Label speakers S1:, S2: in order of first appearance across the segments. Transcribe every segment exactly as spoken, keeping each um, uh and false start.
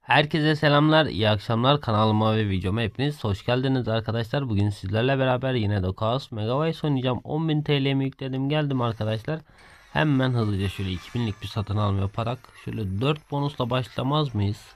S1: Herkese selamlar, iyi akşamlar. Kanalıma ve videoma hepiniz hoş geldiniz arkadaşlar. Bugün sizlerle beraber yine de Chaos Megabytes oynayacağım. on bin T L'mi yükledim geldim arkadaşlar. Hemen hızlıca şöyle iki binlik bir satın alma yaparak şöyle dört bonusla başlamaz mıyız?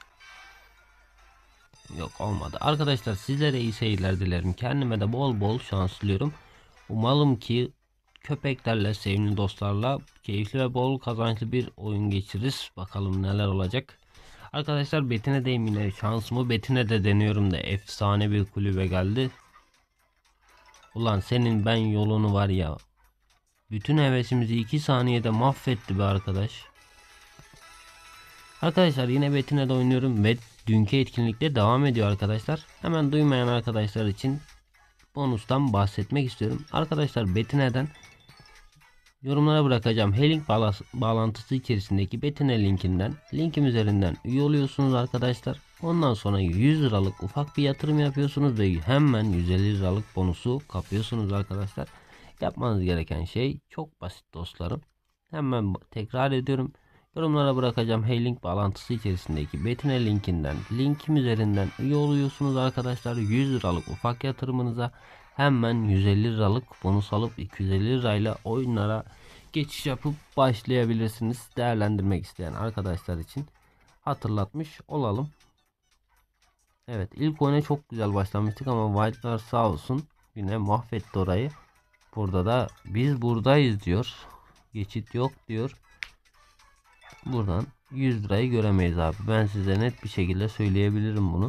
S1: Yok, olmadı. Arkadaşlar sizlere iyi seyirler dilerim. Kendime de bol bol şans diliyorum. Umalım ki köpeklerle, sevimli dostlarla keyifli ve bol kazançlı bir oyun geçiririz. Bakalım neler olacak. Arkadaşlar Betine de yine şansımı Betine de deniyorum da efsane bir kulübe geldi. Ulan senin ben yolunu var ya. Bütün hevesimizi iki saniyede mahvetti be arkadaş. Arkadaşlar yine Betine'de oynuyorum ve dünkü etkinlikte devam ediyor arkadaşlar. Hemen duymayan arkadaşlar için bonustan bahsetmek istiyorum. Arkadaşlar Betine'den yorumlara bırakacağım H-Link bağlantısı içerisindeki Betine linkinden linkim üzerinden üye oluyorsunuz arkadaşlar. Ondan sonra yüz liralık ufak bir yatırım yapıyorsunuz ve hemen yüz elli liralık bonusu kapıyorsunuz arkadaşlar. Yapmanız gereken şey çok basit dostlarım. Hemen tekrar ediyorum. Yorumlara bırakacağım H-Link bağlantısı içerisindeki Betine linkinden linkim üzerinden üye oluyorsunuz arkadaşlar. yüz liralık ufak yatırımınıza hemen yüz elli liralık bonus alıp iki yüz elli lirayla oyunlara geçiş yapıp başlayabilirsiniz. Değerlendirmek isteyen arkadaşlar için hatırlatmış olalım. Evet, ilk oyuna çok güzel başlamıştık ama Wildcard sağ olsun yine mahvetti orayı. Burada da biz buradayız diyor. Geçit yok diyor. Buradan yüz lirayı göremeyiz abi. Ben size net bir şekilde söyleyebilirim bunu.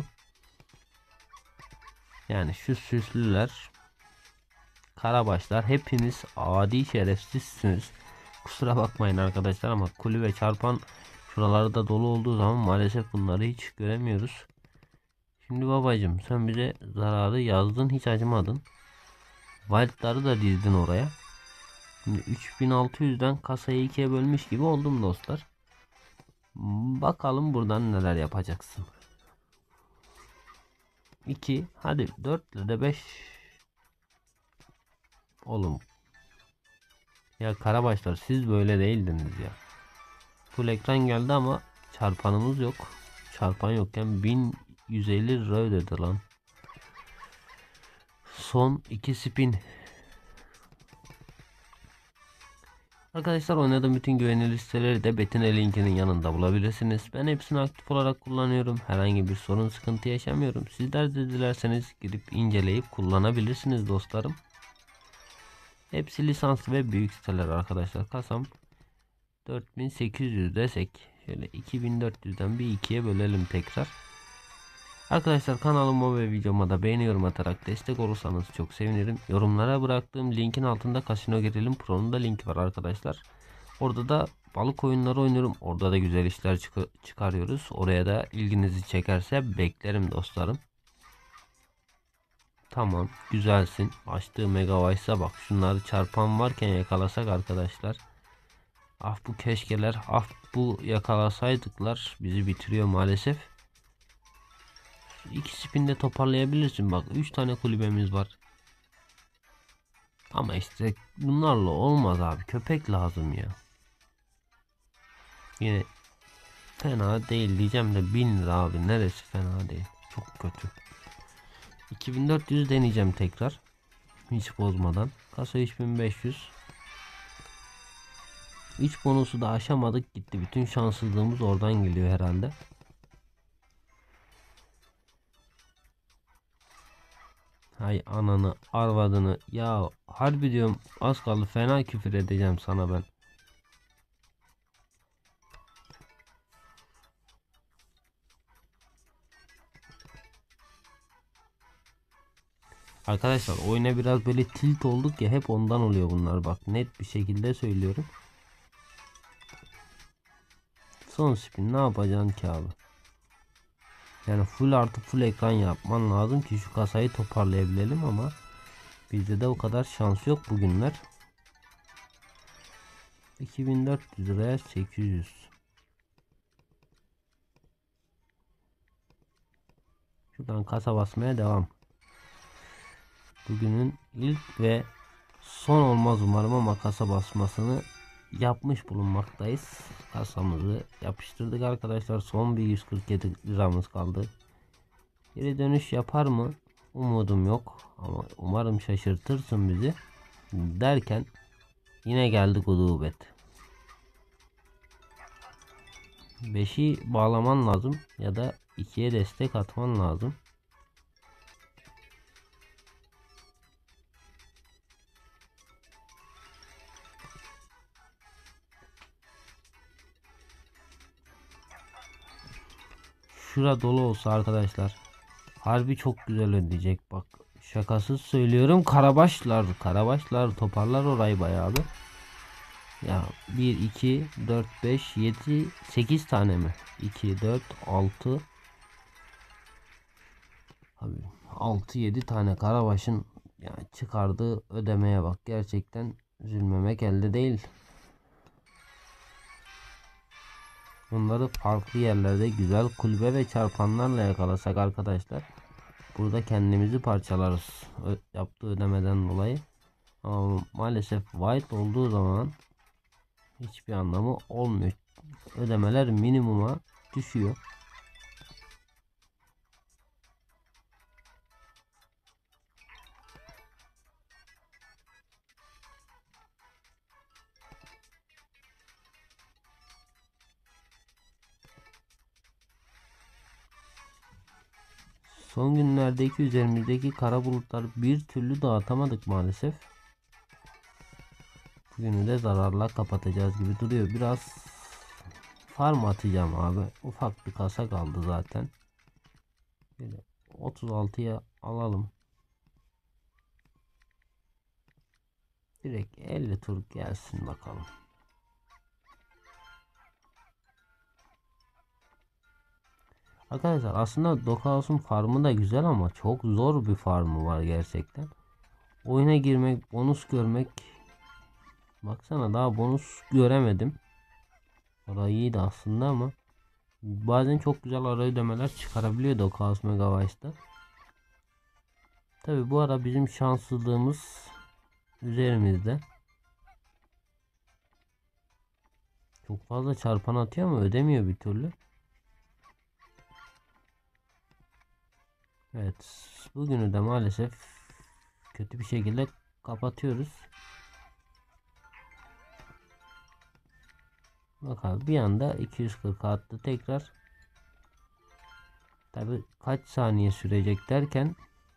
S1: Yani şu süslüler, karabaşlar hepiniz adi şerefsizsiniz. Kusura bakmayın arkadaşlar ama kulübe çarpan şuraları da dolu olduğu zaman maalesef bunları hiç göremiyoruz. Şimdi babacım sen bize zararı yazdın, hiç acımadın. Wild'ları da dizdin oraya. Şimdi üç bin altı yüzden kasayı ikiye bölmüş gibi oldum dostlar. Bakalım buradan neler yapacaksın. iki, hadi dört ile de beş. Oğlum ya karabaşlar, siz böyle değildiniz ya. Full ekran geldi ama çarpanımız yok. Çarpan yokken bin yüz elli lira ödedi lan. Son iki spin. Arkadaşlar oynadığım bütün güvenilir siteleri de Betine linkinin yanında bulabilirsiniz. Ben hepsini aktif olarak kullanıyorum. Herhangi bir sorun sıkıntı yaşamıyorum. Sizler de dilerseniz gidip inceleyip kullanabilirsiniz dostlarım. Hepsi lisanslı ve büyük siteler arkadaşlar. Kasam dört bin sekiz yüz desek şöyle iki bin dört yüzden bir ikiye bölelim tekrar. Arkadaşlar kanalıma ve videoma da beğeni yorum atarak destek olursanız çok sevinirim. Yorumlara bıraktığım linkin altında Casino Gerilim Pro'nun da linki var arkadaşlar. Orada da balık oyunları oynuyorum. Orada da güzel işler çık çıkarıyoruz. Oraya da ilginizi çekerse beklerim dostlarım. Tamam, güzelsin. Açtığı Megavice'a bak. Şunları çarpan varken yakalasak arkadaşlar. Ah bu keşkeler, ah bu yakalasaydıklar bizi bitiriyor maalesef. İki spinde toparlayabilirsin, bak üç tane kulübemiz var. Ama işte bunlarla olmaz abi, köpek lazım ya. Yine fena değil diyeceğim de bin lira abi, neresi fena değil, çok kötü. iki bin dört yüz deneyeceğim tekrar, hiç bozmadan. Kasa üç bin beş yüz. üç bonusu da aşamadık, gitti bütün şanssızlığımız oradan geliyor herhalde. Hay ananı arvadını ya, harbi diyorum az kaldı fena küfür edeceğim sana ben. Arkadaşlar oyuna biraz böyle tilt olduk ya, hep ondan oluyor bunlar, bak net bir şekilde söylüyorum. Son spin ne yapacaksın ki abi? Yani full artı full ekran yapman lazım ki şu kasayı toparlayabilelim ama bizde de o kadar şans yok bugünler. iki bin dört yüz liraya sekiz yüz. Şuradan kasa basmaya devam. Bugünün ilk ve son olmaz umarım ama kasa basmasını yapmış bulunmaktayız. Kasamızı yapıştırdık arkadaşlar. Son bir yüz kırk yedi liramız kaldı. Geri dönüş yapar mı? Umudum yok. Ama umarım şaşırtırsın bizi. Derken yine geldi gudubet. beşi bağlaman lazım. Ya da ikiye destek atman lazım. Şura dolu olsa arkadaşlar harbi çok güzel ödeyecek, bak şakasız söylüyorum. Karabaşlar Karabaşlar toparlar orayı bayağı bir. Ya bir iki dört beş yedi sekiz tane mi? iki dört altı abi altı yedi tane Karabaş'ın yani çıkardığı ödemeye bak, gerçekten üzülmemek elde değil. Bunları farklı yerlerde güzel kulübe ve çarpanlarla yakalasak arkadaşlar, burada kendimizi parçalarız Ö yaptığı ödemeden dolayı. Ama maalesef white olduğu zaman hiçbir anlamı olmuyor. Ödemeler minimuma düşüyor. Son günlerdeki üzerimizdeki kara bulutlar bir türlü dağıtamadık maalesef. Bugünü de zararla kapatacağız gibi duruyor. Biraz farm atacağım abi. Ufak bir kasa kaldı zaten. Böyle otuz altıya alalım. Direkt elli tur gelsin bakalım. Arkadaşlar aslında Dokaos'un farmı da güzel ama çok zor bir farmı var gerçekten. Oyuna girmek, bonus görmek. Baksana daha bonus göremedim. Orayı iyiydi aslında ama bazen çok güzel ara ödemeler çıkarabiliyor Dokaos Megavice'da. Tabi bu ara bizim şanssızlığımız üzerimizde. Çok fazla çarpan atıyor ama ödemiyor bir türlü. Evet, bugünü de maalesef kötü bir şekilde kapatıyoruz. Bak abi bir anda iki yüz kırk attı tekrar. Tabi kaç saniye sürecek derken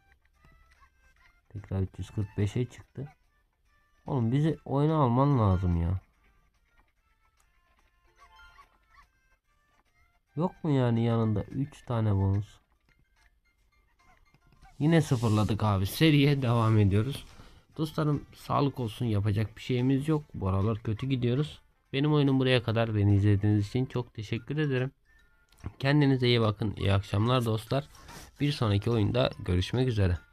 S1: tekrar üç yüz kırk beşe çıktı. Oğlum bizi oyuna alman lazım ya. Yok mu yani yanında üç tane bonus? Yine sıfırladık abi. Seriye devam ediyoruz. Dostlarım sağlık olsun, yapacak bir şeyimiz yok. Bu aralar kötü gidiyoruz. Benim oyunum buraya kadar. Beni izlediğiniz için çok teşekkür ederim. Kendinize iyi bakın. İyi akşamlar dostlar. Bir sonraki oyunda görüşmek üzere.